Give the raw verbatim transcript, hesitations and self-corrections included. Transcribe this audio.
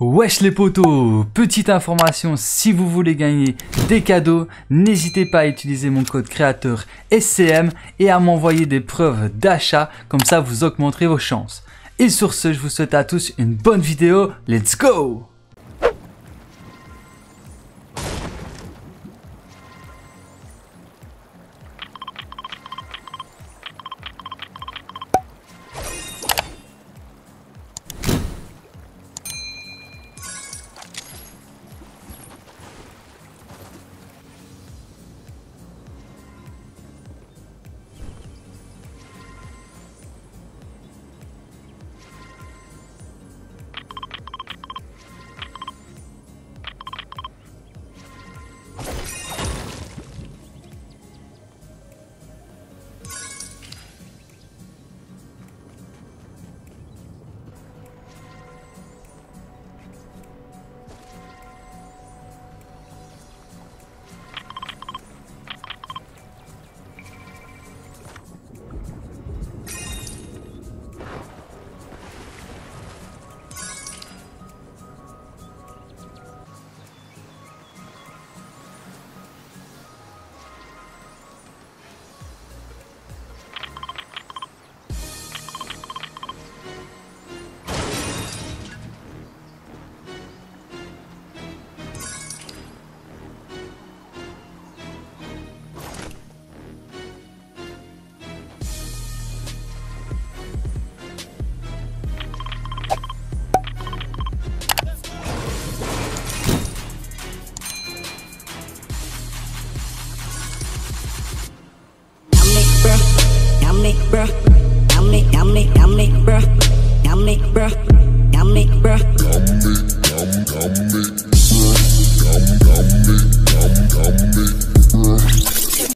Wesh les potos, petite information, si vous voulez gagner des cadeaux, n'hésitez pas à utiliser mon code créateur S C M et à m'envoyer des preuves d'achat, comme ça vous augmenterez vos chances. Et sur ce, je vous souhaite à tous une bonne vidéo, let's go!